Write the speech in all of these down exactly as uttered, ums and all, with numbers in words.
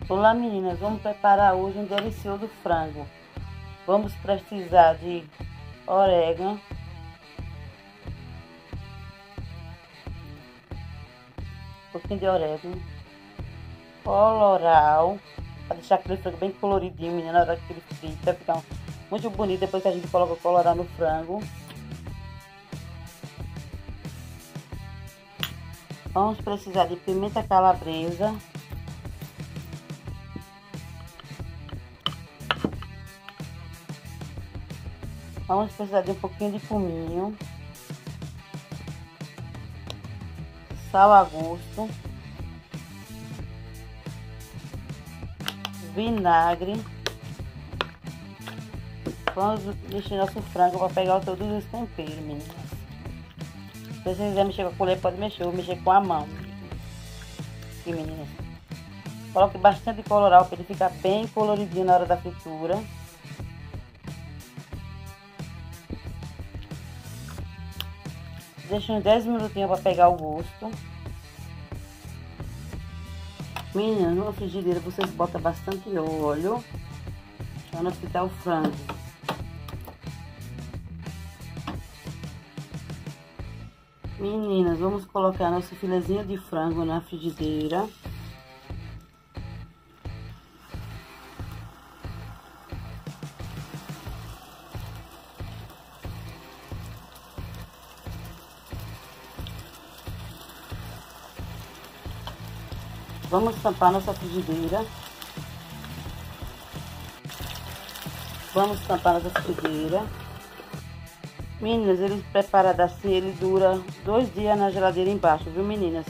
Olá meninas, vamos preparar hoje um delicioso frango. Vamos precisar de orégano, um pouquinho de orégano, colorau, para deixar aquele frango bem coloridinho, menina, na hora que ele frita, fica muito bonito depois que a gente coloca o colorau no frango. Vamos precisar de pimenta calabresa, vamos precisar de um pouquinho de cominho, sal a gosto, vinagre. Vamos mexer nosso frango para pegar todos os temperos, meninas. Se você quiser mexer com a colher, pode mexer, ou mexer com a mão. Aqui, meninas. Coloque bastante colorau para ele ficar bem coloridinho na hora da fritura. Deixa uns dez minutinhos para pegar o gosto. Meninas, numa frigideira vocês botam bastante óleo para não fritar o frango. Meninas, vamos colocar nosso filezinho de frango na frigideira. Vamos tampar nossa frigideira. Vamos tampar nossa frigideira. Meninas, ele preparado assim, ele dura dois dias na geladeira embaixo, viu meninas?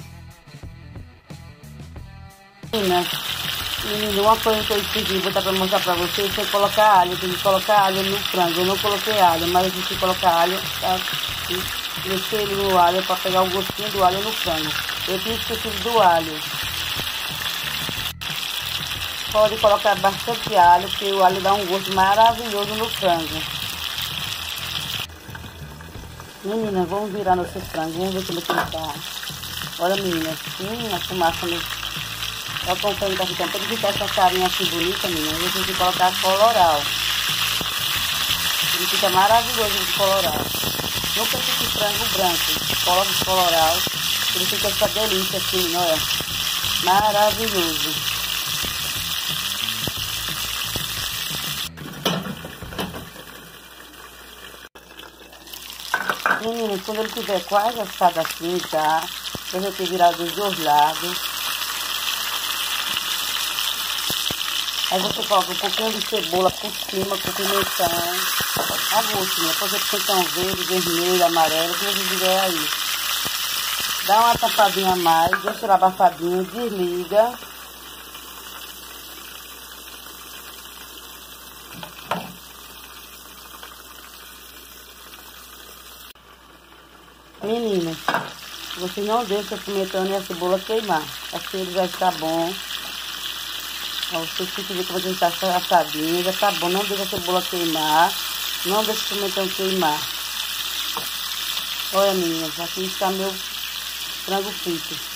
Meninas, meninas, uma coisa que eu esqueci, vou dar pra mostrar pra vocês, foi colocar alho. Tem que colocar alho no frango. Eu não coloquei alho, mas a gente colocar alho, tá? Mexer ele no alho pra pegar o gostinho do alho no frango. Eu tinha esquecido do alho. Pode colocar bastante alho, porque o alho dá um gosto maravilhoso no frango. Meninas, vamos virar nosso frango, vamos ver como é que ele tá. Olha, meninas, hum, a fumaça no... Olha como ele tá ficando. Pra ele ficar essa carinha assim bonita, meninas, a gente tem que colocar colorau. Ele fica maravilhoso de colorau. Nunca fique frango branco, coloque colorau. Ele fica essa delícia assim, olha. Maravilhoso. Meninas, quando ele estiver quase assado assim, tá? Eu já tenho virado dos dois lados. Aí você coloca um pouquinho de cebola por cima, com pimentão. A gosto, né? Pode ser pimentão verde, vermelho, amarelo, o que você tiver aí. Dá uma tapadinha a mais, deixa ele abafadinho, desliga. Meninas, você não deixa o pimentão e a cebola queimar. Assim ele vai ficar bom. Ó, vocês têm que ver como a gente tá assadinho. Já tá bom, não deixa a cebola queimar. Não deixa o pimentão queimar. Olha, meninas, aqui está meu frango frito.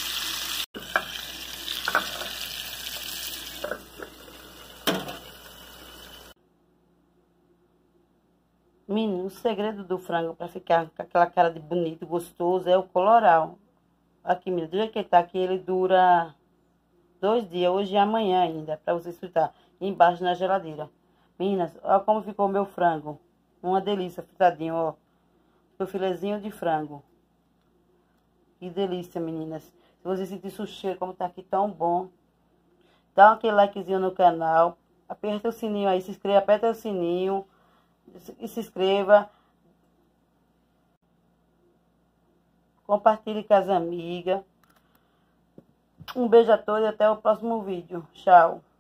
Menino, o segredo do frango para ficar com aquela cara de bonito, gostoso, é o colorau. Aqui, menino, do jeito que ele tá aqui, ele dura dois dias, hoje e amanhã ainda, para vocês fritar embaixo na geladeira. Meninas, olha como ficou o meu frango. Uma delícia, fritadinho, ó. Meu filezinho de frango. Que delícia, meninas. Se vocês sentirem o cheiro, como tá aqui tão bom, dá aquele likezinho no canal. Aperta o sininho aí, se inscreva, aperta o sininho. E se inscreva, compartilhe com as amigas. Um beijo a todos e até o próximo vídeo. Tchau.